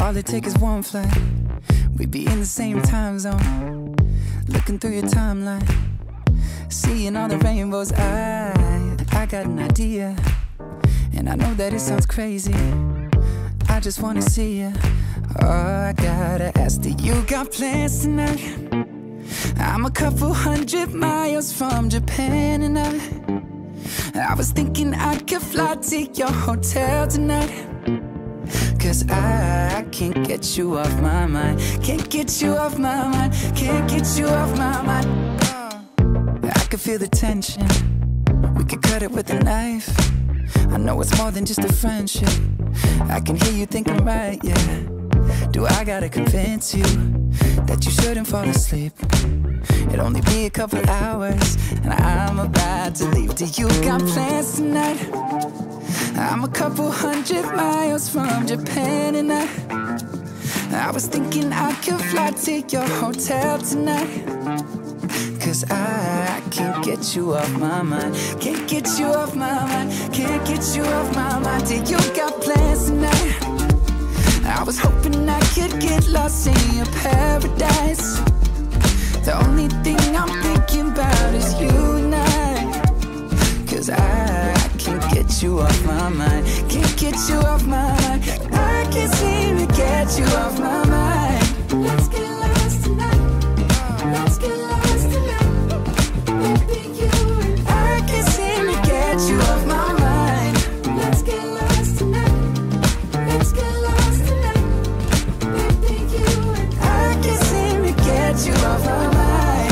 All it takes is one flight, we'd be in the same time zone. Looking through your timeline, seeing all the rainbows. I got an idea, and I know that it sounds crazy. I just wanna see you. Oh, I gotta ask, do you got plans tonight? I'm a couple 100 miles from Japan, and I was thinking I could fly to your hotel tonight. Cause I can't get you off my mind. Can't get you off my mind. Can't get you off my mind. I can feel the tension, we could cut it with a knife. I know it's more than just a friendship. I can hear you thinking, right, yeah. Do I gotta convince you that you shouldn't fall asleep? It'll only be a couple hours, and I'm about to leave. Do you got plans tonight? I'm a couple 100 miles from Japan, and I was thinking I could fly to your hotel tonight. Cause I can't get you off my mind. Can't get you off my mind. Can't get you off my mind. Do you got plans tonight? I was hoping I could get lost in your paradise. The only thing I'm thinking about is you and I. Cause I can't get you off my mind. Can't get you off my mind. I can't seem to get you off my mind. Let's get lost tonight. Let's get lost tonight. Baby, you and I can't seem to get you off my mind. Let's get lost tonight. Let's get lost tonight. Baby, you and I can't seem to get you off my mind.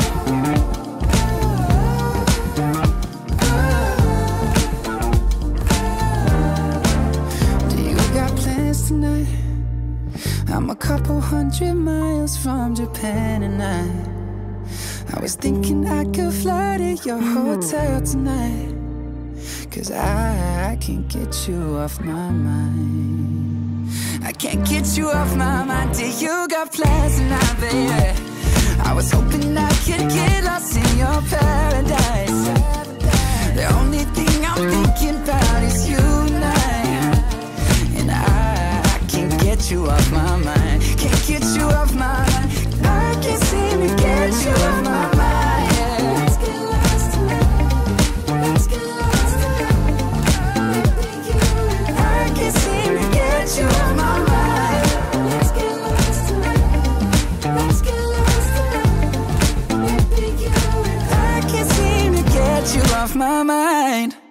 Tonight, I'm a couple 100 miles from Japan, and I was thinking I could fly to your hotel tonight. Cause I can't get you off my mind. I can't get you off my mind. Do you got plans tonight, baby? I was hoping I could get lost in your paradise. The only thing I'm thinking about is you and I can't get you off my mind. Can't get you off my mind. I can't seem to get you off my mind. Let's get lost tonight. Let's get lost tonight. Baby, you and I can't seem to get you off my mind. Let's get lost tonight. Let's get lost tonight. Baby, you and I can't seem to get you off my mind.